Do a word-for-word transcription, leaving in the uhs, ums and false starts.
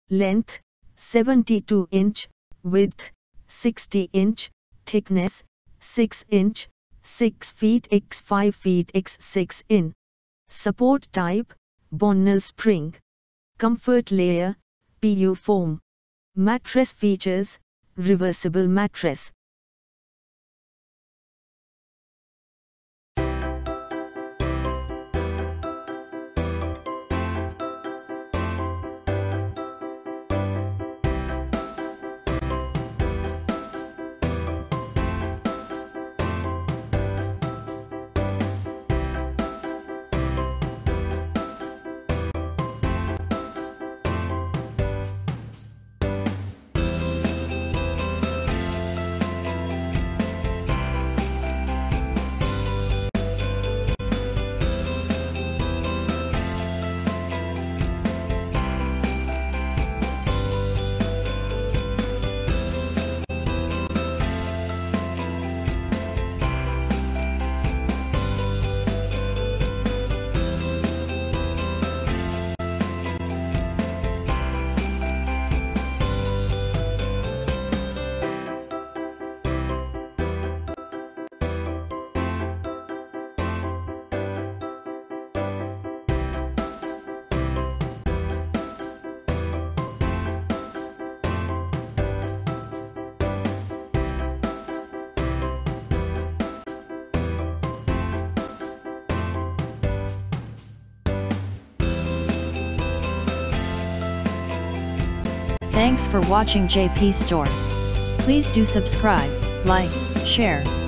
length seventy-two inch, width sixty inch, thickness six inch, six feet by five feet by six in. Support type, Bonnell spring. Comfort layer, P U foam. Mattress features, reversible mattress. Thanks for watching J P Store. Please do subscribe, like, share.